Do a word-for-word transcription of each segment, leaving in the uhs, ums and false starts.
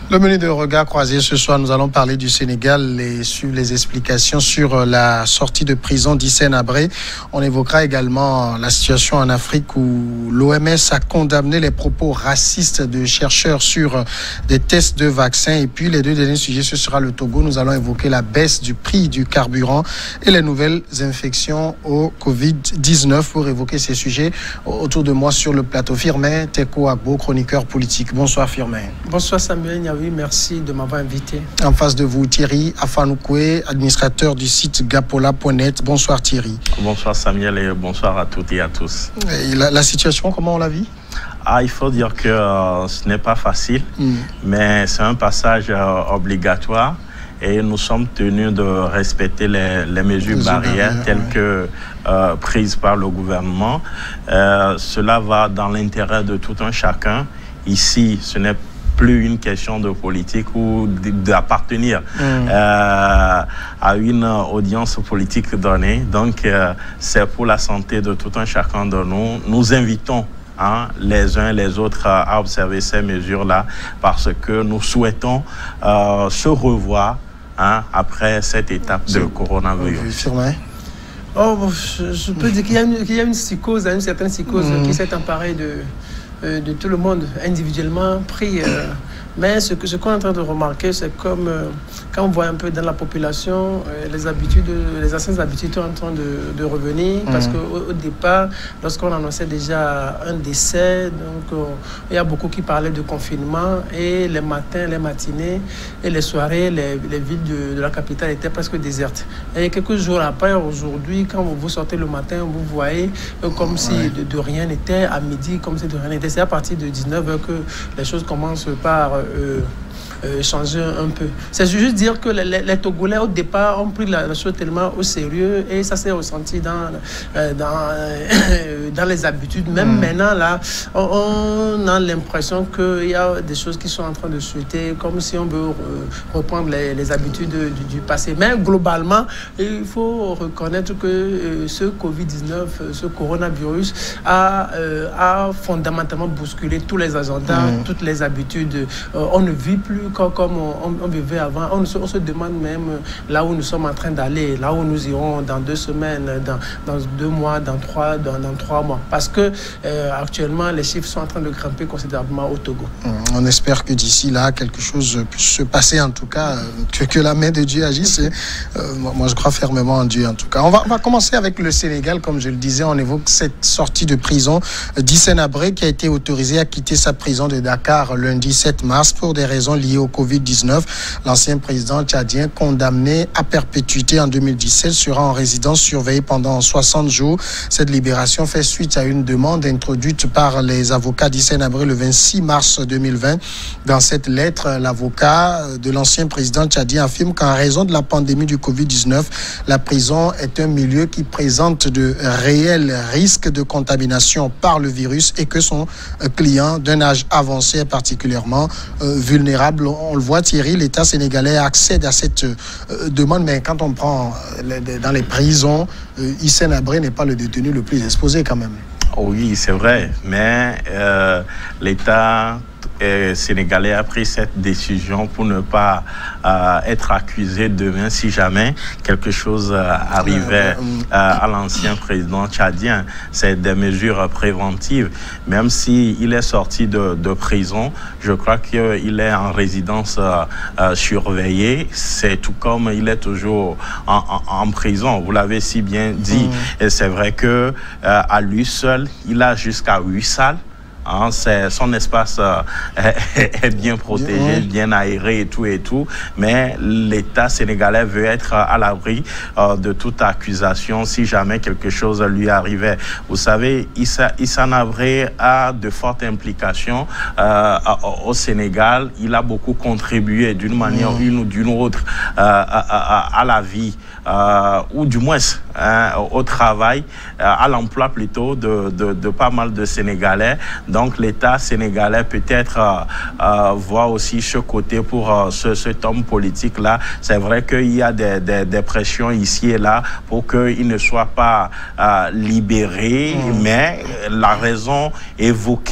Le menu de regard croisé ce soir, nous allons parler du Sénégal et suivre les explications sur la sortie de prison d'Hissène Habré. On évoquera également la situation en Afrique où l'O M S a condamné les propos racistes de chercheurs sur des tests de vaccins. Et puis les deux derniers sujets, ce sera le Togo. Nous allons évoquer la baisse du prix du carburant et les nouvelles infections au covid dix-neuf. Pour évoquer ces sujets, autour de moi sur le plateau, Firmin Teko Agbo, chroniqueur politique. Bonsoir Firmin. Bonsoir Samuel. Oui, merci de m'avoir invité. En face de vous, Thierry Afanoukoé, administrateur du site gapola point net. Bonsoir Thierry. Bonsoir Samuel et bonsoir à toutes et à tous. Et la, la situation, comment on la vit? Ah, il faut dire que euh, ce n'est pas facile, mm. mais c'est un passage euh, obligatoire et nous sommes tenus de respecter les, les mesures les barrières barrières, telles ouais. que euh, prises par le gouvernement. Euh, cela va dans l'intérêt de tout un chacun. Ici, ce n'est plus une question de politique ou d'appartenir mmh. euh, à une audience politique donnée. Donc, euh, c'est pour la santé de tout un chacun de nous. Nous invitons hein, les uns et les autres à observer ces mesures-là parce que nous souhaitons euh, se revoir hein, après cette étape de coronavirus. Oh, je, je peux dire qu'il y a une, qu'il y a une psychose, une certaine psychose mmh. qui s'est emparée de... de tout le monde individuellement pris. Euh, mais ce que ce qu'on est en train de remarquer, c'est comme euh, quand on voit un peu dans la population, euh, les habitudes, les anciennes habitudes sont en train de, de revenir. Mmh. Parce qu'au au départ, lorsqu'on annonçait déjà un décès, donc euh, il y a beaucoup qui parlaient de confinement et les matins, les matinées et les soirées, les, les villes de, de la capitale étaient presque désertes. Et quelques jours après, aujourd'hui, quand vous sortez le matin, vous voyez euh, comme ouais. si de, de rien n'était, à midi, comme si de rien n'était. C'est à partir de dix-neuf heures que les choses commencent par euh, euh, changer un peu. C'est juste dire que les, les, les Togolais, au départ, ont pris la, la chose tellement au sérieux et ça s'est ressenti dans, euh, dans, euh, dans les habitudes. Même mmh. maintenant, là, on, on a l'impression qu'il y a des choses qui sont en train de chuter, comme si on veut euh, reprendre les, les habitudes du, du passé. Mais globalement, il faut reconnaître que euh, ce covid dix-neuf, ce coronavirus, a, euh, a fondamentalement bousculé tous les agendas, mmh. toutes les habitudes. Euh, on ne vit plus comme, comme on, on vivait avant. On se, on se demande même là où nous sommes en train d'aller, là où nous irons dans deux semaines, dans, dans deux mois, dans trois, dans, dans trois mois. Parce que euh, actuellement, les chiffres sont en train de grimper considérablement au Togo. On espère que d'ici là, quelque chose puisse se passer, en tout cas, que, que la main de Dieu agisse. Et, euh, moi, je crois fermement en Dieu, en tout cas. On va, on va commencer avec le Sénégal. Comme je le disais, on évoque cette sortie de prison d'Hissène Habré qui a été autorisé à quitter sa prison de Dakar lundi sept mars pour des raisons liées au covid dix-neuf. L'ancien président tchadien, condamné à perpétuité en deux mille dix-sept, sera en résidence surveillée pendant soixante jours. Cette libération fait suite à une demande introduite par les avocats d'Hissène Habré le vingt-six mars deux mille vingt. Dans cette lettre, l'avocat de l'ancien président tchadien affirme qu'en raison de la pandémie du covid dix-neuf, la prison est un milieu qui présente de réels risques de contamination par le virus et que son client d'un âge avancé est particulièrement euh, vulnérable. On le voit, Thierry, l'État sénégalais accède à cette euh, demande, mais quand on prend euh, les, dans les prisons, euh, Hissène Habré n'est pas le détenu le plus exposé quand même. Oui, c'est vrai, mais euh, l'État euh, sénégalais a pris cette décision pour ne pas euh, être accusé demain si jamais quelque chose euh, arrivait euh, à l'ancien président tchadien. C'est des mesures préventives. Même s'il est sorti de, de prison, je crois qu'il est en résidence euh, euh, surveillée. C'est tout comme il est toujours en, en, en prison. Vous l'avez si bien dit. Mmh. Et c'est vrai que euh, à lui seul, il a jusqu'à huit salles. Hein, c'est, son espace euh, est, est bien protégé, bien aéré et tout et tout, mais l'État sénégalais veut être à l'abri euh, de toute accusation si jamais quelque chose lui arrivait. Vous savez, Issa, Hissène Habré a de fortes implications euh, au Sénégal. Il a beaucoup contribué d'une manière mmh. une ou d'une autre euh, à, à, à la vie, euh, ou du moins hein, au travail, à l'emploi plutôt de, de, de pas mal de Sénégalais. Donc l'État sénégalais peut-être euh, euh, voit aussi ce côté pour euh, ce, cet homme politique-là. C'est vrai qu'il y a des, des, des pressions ici et là pour qu'il ne soit pas euh, libéré, mmh. mais la raison évoquée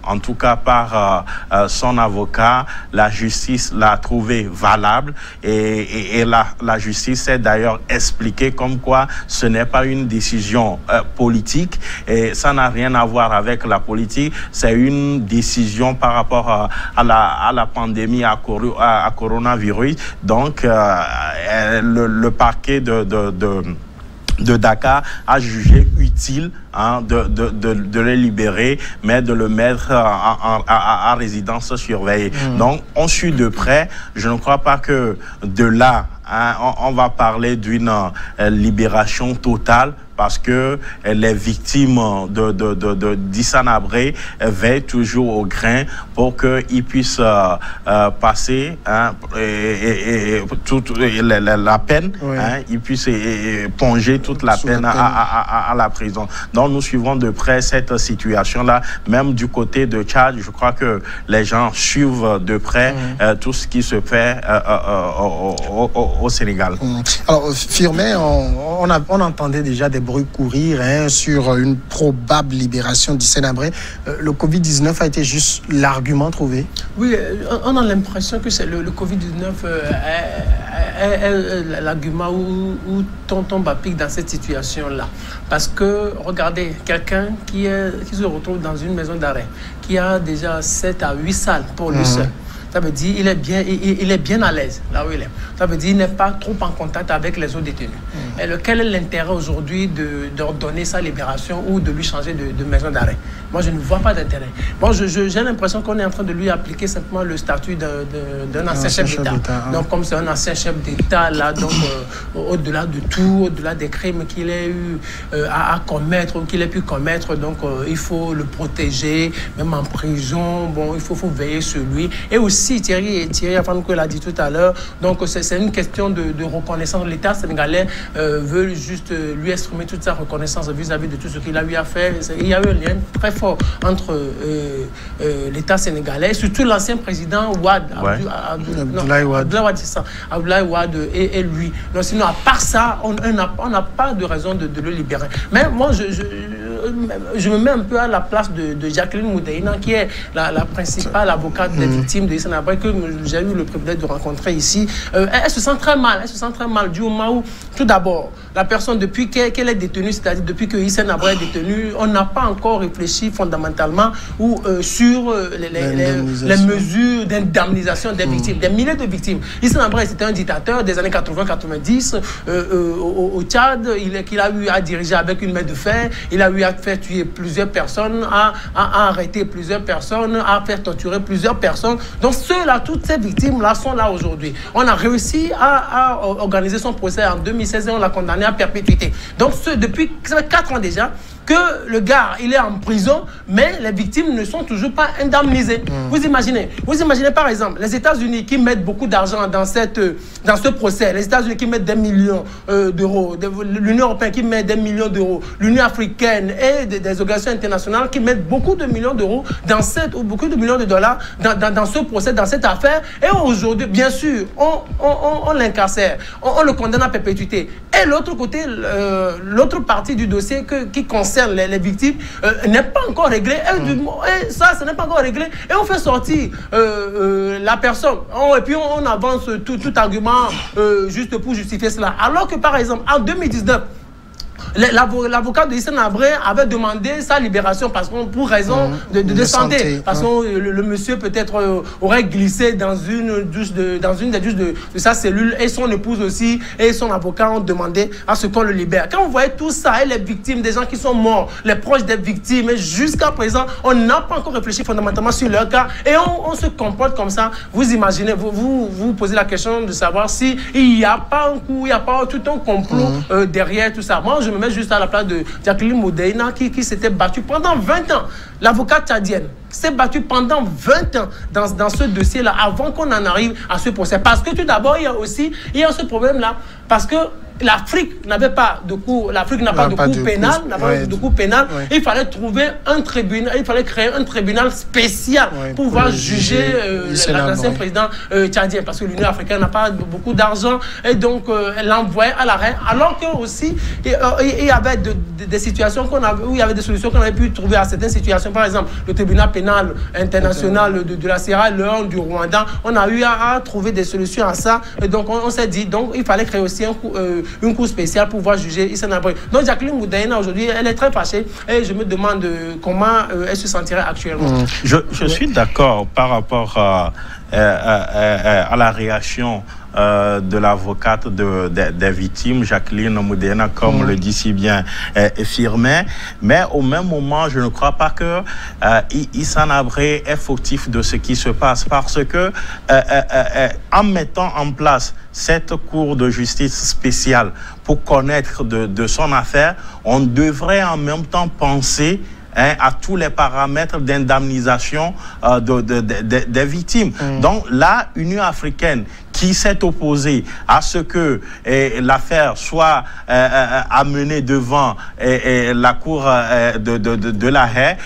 en tout cas par euh, euh, son avocat, la justice l'a trouvé valable et, et, et la, la justice s'est d'ailleurs expliquée comme quoi ce n'est pas une décision euh, politique et ça n'a rien à voir avec la politique, c'est une décision par rapport à, à, la, à la pandémie à, à, à coronavirus. Donc, euh, le, le parquet de, de, de de Dakar a jugé utile hein, de, de, de, de le libérer, mais de le mettre en, en, à, à résidence surveillée. Mmh. Donc, on suit de près. Je ne crois pas que de là, hein, on, on va parler d'une euh, libération totale, parce que les victimes de, de, de, de d'Hissane Habré veillent toujours au grain pour qu'ils puissent euh, euh, passer hein, et, et, et, toute la, la, la peine, oui. hein, ils puissent et, et plonger toute la peine, la peine. À, à, à, à la prison. Donc nous suivons de près cette situation-là, même du côté de Tchad. Je crois que les gens suivent de près mmh. euh, tout ce qui se fait euh, euh, au, au, au, au Sénégal. Mmh. Alors, Firmin, on, on, a, on entendait déjà des bruits courir hein, sur une probable libération d'Hissane Habré. Euh, le Covid dix-neuf a été juste l'argument trouvé? Oui, on a l'impression que c'est le, le Covid dix-neuf euh, est, est, est, est l'argument où, où on tombe à pic dans cette situation-là. Parce que, regardez, quelqu'un qui, qui se retrouve dans une maison d'arrêt, qui a déjà sept à huit salles pour lui mmh. seul, ça veut dire qu'il est bien, il, il est bien à l'aise là où il est. Ça veut dire qu'il n'est pas trop en contact avec les autres détenus. Mmh. Et lequel est l'intérêt aujourd'hui de d'ordonner sa libération ou de lui changer de, de maison d'arrêt? Moi, je ne vois pas d'intérêt. Bon, je, je, j'ai l'impression qu'on est en train de lui appliquer simplement le statut d'un de, de, ancien chef d'État. Hein. Donc, comme c'est un ancien chef d'État, là, donc euh, au-delà de tout, au-delà des crimes qu'il ait eu euh, à, à commettre ou qu'il ait pu commettre, donc euh, il faut le protéger, même en prison. Bon, il faut, faut veiller sur lui. Et aussi, Thierry, Thierry Afanoukou l'a dit tout à l'heure, donc c'est une question de, de reconnaissance. L'État sénégalais euh, veut juste lui exprimer toute sa reconnaissance vis-à-vis de tout ce qu'il a eu à faire. Il y a eu un lien très fort entre euh, euh, l'État sénégalais, surtout l'ancien président Wade, ouais. Abdoulaye Wade, Abdoulaye Wade et, et lui. Donc, sinon, à part ça, on n'a pas de raison de, de le libérer. Mais moi, je, je, je me mets un peu à la place de, de Jacqueline Moudaïna, qui est la, la principale avocate des mmh. victimes de Hissane Habré, que j'ai eu le privilège de rencontrer ici. Euh, elle, elle se sent très mal, elle se sent très mal du moment où, tout d'abord, la personne, depuis qu'elle qu'elle est détenue, c'est-à-dire depuis que Hissane Habré est détenu, on n'a pas encore réfléchi fondamentalement ou, euh, sur euh, les, les, les, les mesures d'indemnisation des mmh. victimes, des milliers de victimes. Hissane Habré, c'était un dictateur des années quatre-vingt quatre-vingt-dix euh, euh, au, au Tchad, il, qu'il a eu à diriger avec une main de fer, il a eu à faire tuer plusieurs personnes, à, à, à arrêter plusieurs personnes, à faire torturer plusieurs personnes. Donc ceux-là, toutes ces victimes-là sont là aujourd'hui. On a réussi à, à organiser son procès en deux mille seize et on l'a condamné à perpétuité. Donc ce, depuis quatre ans déjà, que le gars, il est en prison, mais les victimes ne sont toujours pas indemnisées. Mmh. Vous imaginez, vous imaginez par exemple les États-Unis qui mettent beaucoup d'argent dans cette, dans ce procès, les États-Unis qui mettent des millions euh, d'euros, l'Union européenne qui met des millions d'euros, l'Union africaine et des, des organisations internationales qui mettent beaucoup de millions d'euros dans cette, ou beaucoup de millions de dollars dans, dans, dans ce procès, dans cette affaire. Et aujourd'hui, bien sûr, on, on, on, on l'incarcère, on, on le condamne à perpétuité. Et l'autre côté, euh, l'autre partie du dossier que, qui concerne Les, les victimes euh, n'est pas encore réglé et, du, et ça, ce n'est pas encore réglé et on fait sortir euh, euh, la personne on, et puis on, on avance tout, tout argument euh, juste pour justifier cela, alors que par exemple en deux mille dix-neuf l'avocat de Hissane Habré avait demandé sa libération parce qu'on pour raison mmh, de, de, de santé, santé, parce que mmh. le, le monsieur peut-être euh, aurait glissé dans une douche de, dans une des douches de, de sa cellule et son épouse aussi et son avocat ont demandé à ce qu'on le libère. Quand vous voyez tout ça et les victimes, des gens qui sont morts, les proches des victimes, et jusqu'à présent on n'a pas encore réfléchi fondamentalement sur leur cas et on, on se comporte comme ça. Vous imaginez, vous vous, vous posez la question de savoir si il n'y a pas un coup, il n'y a pas tout un complot mmh. euh, derrière tout ça. Moi je me mets juste à la place de Jacqueline Moudaïna qui, qui s'était battue pendant vingt ans. L'avocate tchadienne s'est battue pendant vingt ans dans, dans ce dossier-là avant qu'on en arrive à ce procès. Parce que tout d'abord, il y a aussi il y a ce problème-là. Parce que l'Afrique n'avait pas de cours, l'Afrique n'a pas de cours pénal, n'a pas de cours pénal. Il fallait trouver un tribunal, il fallait créer un tribunal spécial ouais, pour pouvoir juger euh, l'ancien président euh, tchadien, parce que l'Union africaine n'a pas beaucoup d'argent et donc euh, elle l'envoyait à l'arrêt. Alors que aussi il, euh, il y avait de des, des situations qu'on avait, où il y avait des solutions qu'on avait pu trouver à certaines situations. Par exemple, le tribunal pénal international de, de la Sierra Leone, du Rwanda, on a eu à, à trouver des solutions à ça. Et donc, on, on s'est dit, donc, il fallait créer aussi un coup, euh, une cour spéciale pour pouvoir juger Hissène Habré. Donc, Jacqueline Moudaïna, aujourd'hui, elle est très fâchée et je me demande euh, comment euh, elle se sentirait actuellement. Mmh. Je, je oui. suis d'accord par rapport à, à, à, à la réaction Euh, de l'avocate de, de, des victimes, Jacqueline Moudaïna, comme mmh. le dit si bien euh, Firmin. Mais au même moment, je ne crois pas que euh, Hissène Habré est fautif de ce qui se passe, parce que euh, euh, euh, en mettant en place cette cour de justice spéciale pour connaître de, de son affaire, on devrait en même temps penser Hein, à tous les paramètres d'indemnisation euh, de, de, de, de, des victimes. Mmh. Donc, la Union africaine qui s'est opposée à ce que l'affaire soit euh, euh, amenée devant et, et la Cour euh, de, de, de, de la Haye,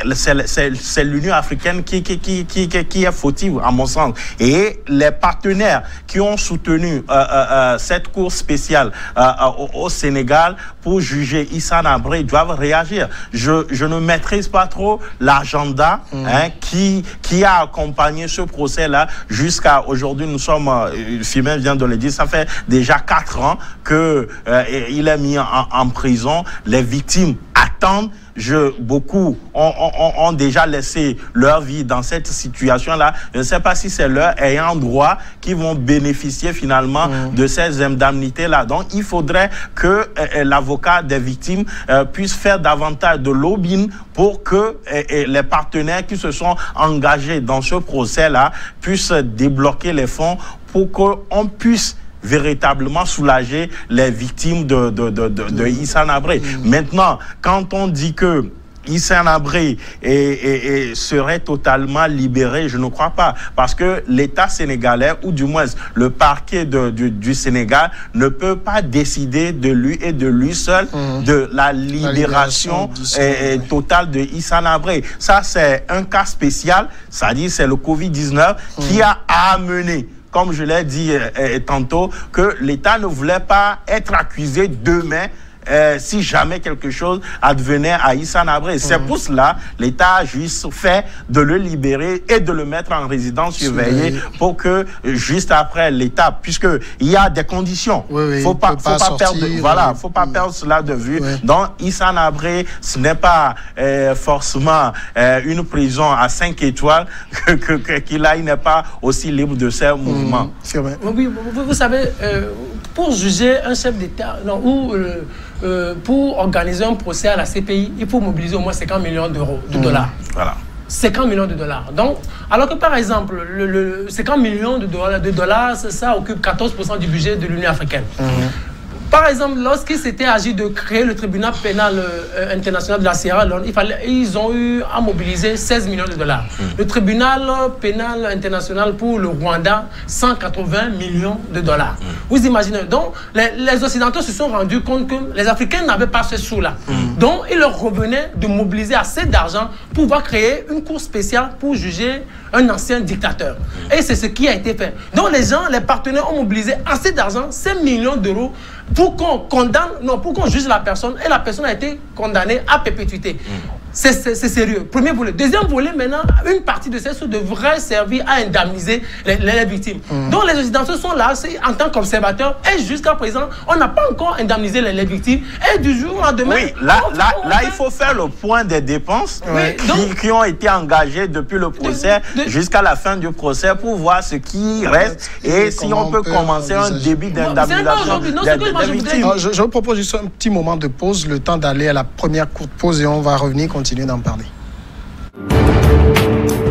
c'est l'Union africaine qui, qui, qui, qui, qui est fautive, à mon sens. Et les partenaires qui ont soutenu euh, euh, cette Cour spéciale euh, au, au Sénégal pour juger Hissène Habré doivent réagir. Je, je ne maîtrise pas trop l'agenda mmh. hein, qui, qui a accompagné ce procès-là jusqu'à aujourd'hui. Nous sommes, euh, Firmin vient de le dire, ça fait déjà quatre ans qu'il euh, est mis en, en prison. Les victimes attendent. Je, beaucoup ont, ont, ont déjà laissé leur vie dans cette situation-là. Je ne sais pas si c'est leur ayant droit qui vont bénéficier finalement mmh. de ces indemnités-là. Donc, il faudrait que euh, l'avocat des victimes euh, puisse faire davantage de lobbying pour que euh, les partenaires qui se sont engagés dans ce procès-là puissent débloquer les fonds pour qu'on puisse véritablement soulager les victimes de, de, de, de, de Hissène Habré. Mmh. Maintenant, quand on dit que Hissène Habré est, est, est, serait totalement libéré, je ne crois pas. Parce que l'État sénégalais, ou du moins le parquet de, du, du Sénégal, ne peut pas décider de lui et de lui seul mmh. de la libération, la libération et, et totale de Hissène Habré. Ça, c'est un cas spécial, c'est-à-dire c'est le Covid dix-neuf mmh. qui a amené, comme je l'ai dit euh, tantôt, que l'État ne voulait pas être accusé demain euh, si jamais quelque chose advenait à Hissène Habré. Mmh. C'est pour cela l'État a juste fait de le libérer et de le mettre en résidence surveillée pour que, juste après l'État, puisqu'il y a des conditions, il oui, oui, faut pas, faut pas, pas perdre, voilà, faut pas perdre cela de vue. Oui. Donc, Hissène Habré, ce n'est pas euh, forcément euh, une prison à cinq étoiles qu'il que, que, qu'il a, il n'est pas aussi libre de ses mouvements. Mmh. Oui, vous, vous savez, euh, pour juger un chef d'État, ou euh, euh, pour organiser un procès à la C P I, il faut mobiliser au moins cinquante millions d'euros, de mmh. dollars. Voilà. cinquante millions de dollars. Donc, alors que par exemple, le, le cinquante millions de dollars, de dollars, ça occupe quatorze pour cent du budget de l'Union africaine. Mmh. Par exemple, lorsqu'il s'était agi de créer le tribunal pénal euh, international de la Sierra Leone, il fallait, ils ont eu à mobiliser seize millions de dollars. Mmh. Le tribunal pénal international pour le Rwanda, cent quatre-vingts millions de dollars. Mmh. Vous imaginez. Donc, les, les Occidentaux se sont rendus compte que les Africains n'avaient pas ce sous-là. Mmh. Donc, il leur revenait de mobiliser assez d'argent pour pouvoir créer une cour spéciale pour juger un ancien dictateur. Mmh. Et c'est ce qui a été fait. Donc, les gens, les partenaires ont mobilisé assez d'argent, cinq millions d'euros, pour qu'on condamne, non, pour qu'on juge la personne, et la personne a été condamnée à perpétuité. Mmh. C'est sérieux. Premier volet. Deuxième volet, maintenant, une partie de ces sous devrait servir à indemniser les, les victimes. Mmh. Donc les Occidentaux sont là en tant qu'observateurs, et jusqu'à présent, on n'a pas encore indemnisé les, les victimes. Et du jour au lendemain... Oui, là, on, là, on là fait... il faut faire le point des dépenses oui, qui, donc, qui ont été engagées depuis le procès jusqu'à la fin du procès pour voir ce qui reste et, et si on peut, peut commencer un début d'indemnisation des, des victimes. Je, je vous propose juste un petit moment de pause, le temps d'aller à la première courte pause et on va revenir continuer d'en parler.